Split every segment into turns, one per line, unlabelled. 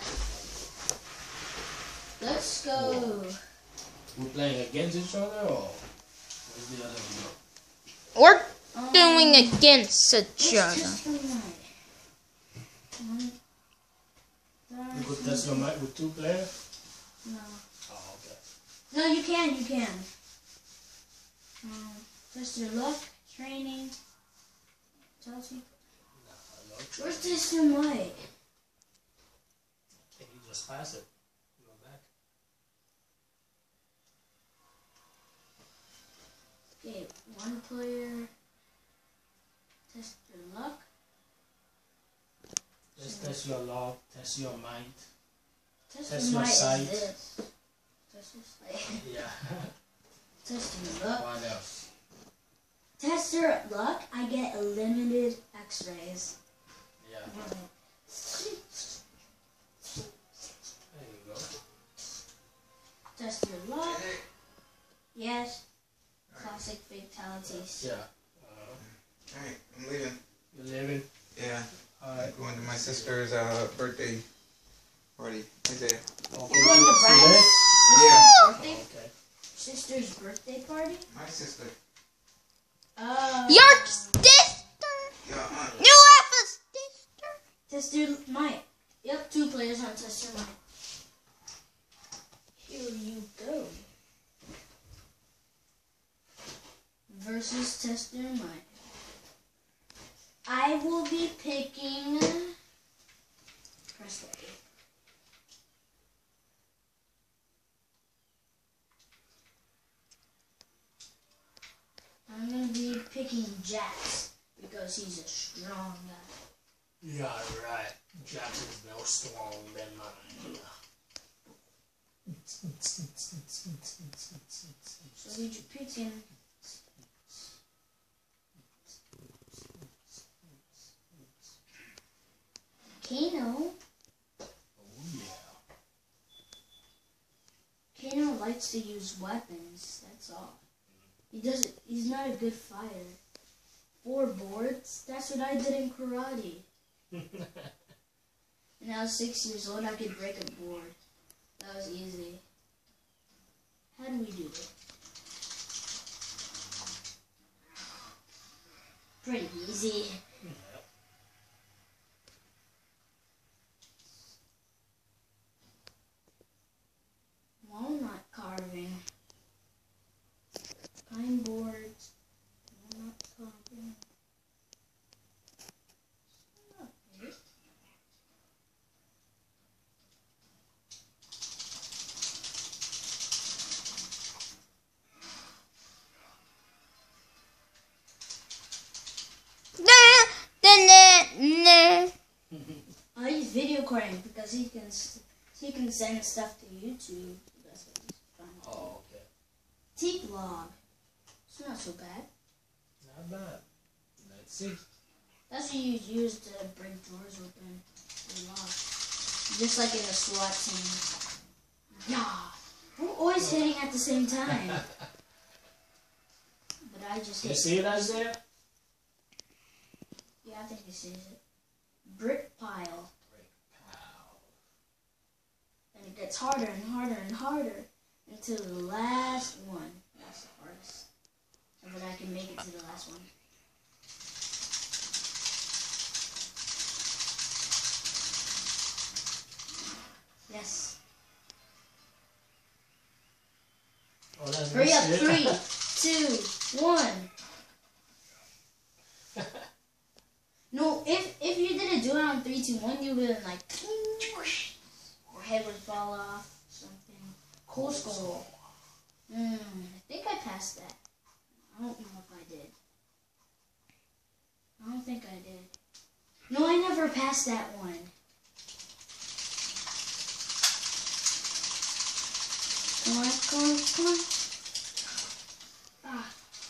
Let's go.
We're playing against each other, or where's the other one?
We're doing against each other.
You could test your mic with 2 players?
No.
Oh, okay.
No, you can. Test your luck, training. Chelsea. Where's test your mic?
I think you just pass it. Go back.
Okay, 1 player. Test your luck.
Just test your luck, test your might.
Test
Test
your
your
might
sight.
is this. Test your sight.
Yeah.
Test your luck.
What else?
Test your luck. I get limited X-rays.
Yeah. There you go.
Test your luck. Yes. Classic fatalities.
Yeah.
Alright, I'm leaving.
You're leaving?
Yeah.
Alright.
Going to my sister's birthday party. Isaiah.
You're going to Brian's
Yeah.
birthday?
Okay.
Sister's birthday party?
My sister.
Your sister?
Your aunt.
You have a sister?
Test your might. Yep, 2 players on test your might. Here you go. Versus test your might. I will be picking. Press the A. I'm gonna be picking Jax because he's a strong guy.
Yeah, right. Jackson's no strong than mine.
So who you picking? Kano.
Oh, yeah.
Kano likes to use weapons, that's all. He's not a good fighter. 4 boards? That's what I did in karate. And I was 6 years old, I could break a board. That was easy. How do we do it? Pretty easy. Walnut carving. Pine boards. Walnut carving. Okay. I use video recording because he can send stuff to YouTube. That's what he's fun.
Oh, okay.
Teak log. It's not so bad.
Not bad. Let's see.
That's what you use to break doors open. Or lock. Just like in a SWAT team. Yeah. We're always hitting at the same time. But I just
You
hit.
see it, Isaiah?
Yeah, I think he sees it. Brick pile. And it gets harder and harder and harder until the last one. That's the hardest. So that I can make it to the last one. Yes.
Oh, that's
Hurry up,
it.
3, 2, 1. No, if you didn't do it on 3, 2, 1, you would have like, your head would fall off, something. Cool skull. I think I passed that. I don't know if I did. I don't think I did. No, I never passed that one. Come on, come on, come on. Ah.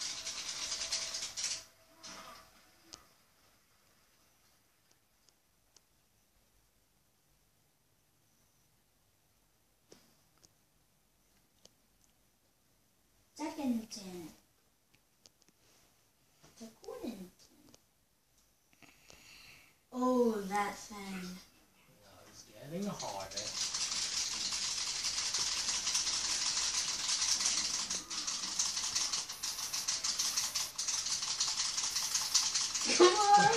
Second 10. Oh, that thing.
No, he's getting Getting harder.
Come on.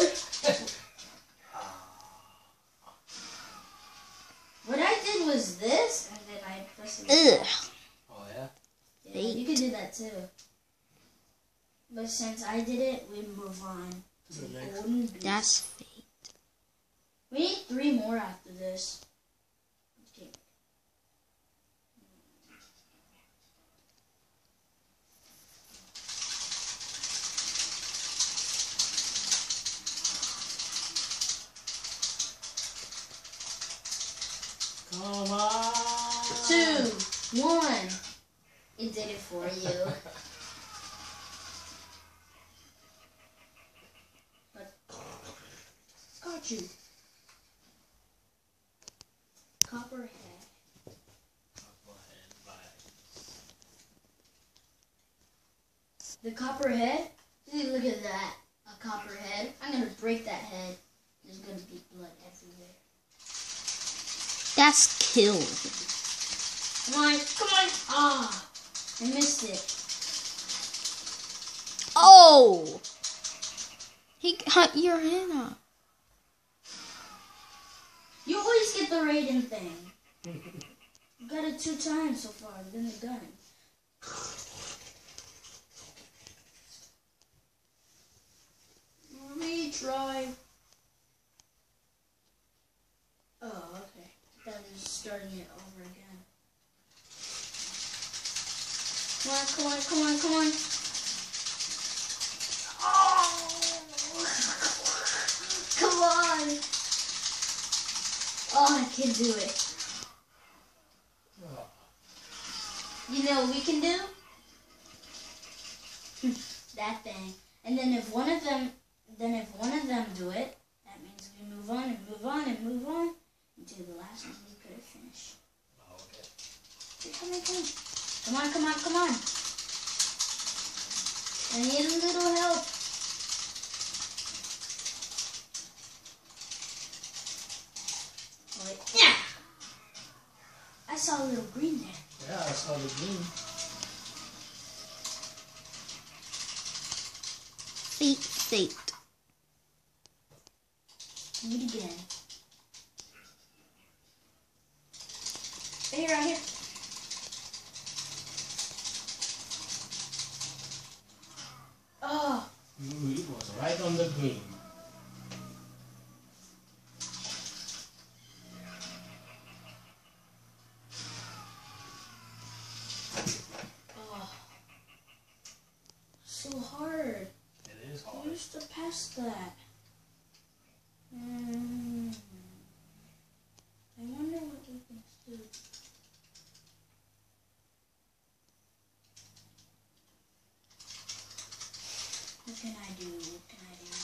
What I did was this, and then I pressed it.
Ugh.
Oh yeah?
Yeah, you can do that too. But since I did it, we move on to the golden beast.
That's fate.
We need 3 more after this. Okay.
Come on!
2, 1. It did it for you. But got you. Copperhead. The copperhead? Look at that. A copperhead. I'm gonna break that head. There's gonna be blood everywhere.
That's kill.
Come on, come on. Ah, I missed it.
Oh! He cut your hand off.
You always get the Raiden thing. You got it 2 times so far, then the gun. Retry. Oh, okay. That is starting it over again. Come on, come on, come on, come on. Oh! Come on! Oh, I can do it. You know what we can do? That thing. And then if one of them do it, that means we move on and move on and move on until the last one we could finish.
Oh, okay.
Come on, come on. Come on, come on, come on. I need a little help. Oh, wait. Yeah! I saw a little green there.
Yeah, I saw the green.
Fate.
Do it again. Right here, right here. Oh.
Ooh, it was right on the green.
Oh. So hard.
It is hard.
I used to pass that. I wonder what we can do. What can I do? What can I do?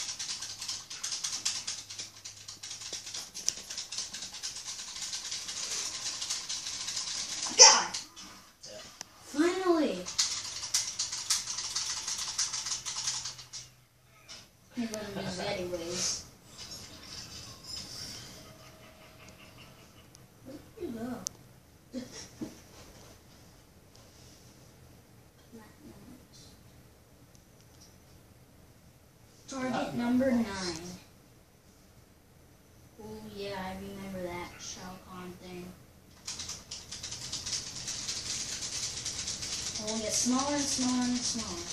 God!
Yeah.
Finally! I'm gonna use it anyways. Where did you go? Target number 9. Oh yeah, I remember that Shao Kahn thing. And we'll get smaller and smaller and smaller.